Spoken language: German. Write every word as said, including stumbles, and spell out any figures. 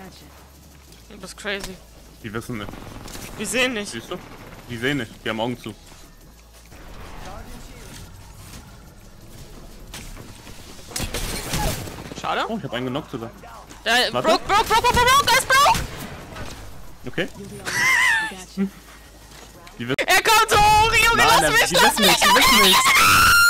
Du bist crazy. Die wissen nicht. Wir sehen nicht. Siehst du? Die sehen nicht. Die haben Augen zu. Schade. Oh, ich hab einen genockt sogar. Ja, Warte. broke, broke, broke, broke, broke, er ist broke! Okay. Die wissen. Er kommt hoch, Junge, Nein, lass nein, mich, die lass wissen mich! nicht, die wissen nicht.